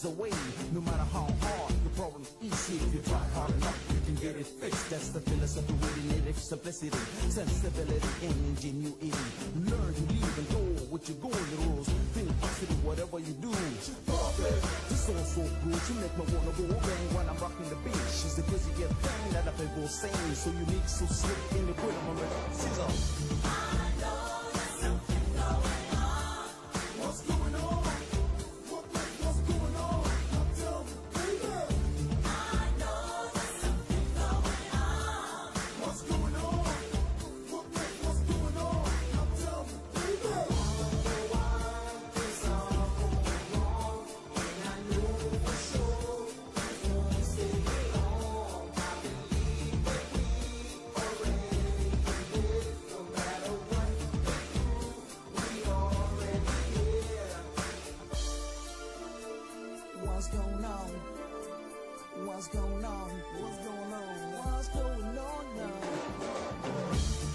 is the way. No matter how hard the problem is easy, if you try hard enough, you can get it fixed. That's the philosophy with native simplicity, sensibility, and ingenuity. Learn to leave and go with your golden rules. Feel positive whatever you do. Perfect. This song so good, you make me wanna go bang when I'm rocking the beat. She's the crazy get bang that I can go sing. So unique, so slick in the rhythm of it. Caesar. I know there's something going on. What's going on? What's going on? Tell me, baby. I know there's something going on. What's going on? What's going on? Tell me, baby. I don't know why this all going wrong, and I know for sure it won't stay long. I believe that we already did it. No matter what we do, we already here. What's going on? What's going on? What's going on? What's going on now?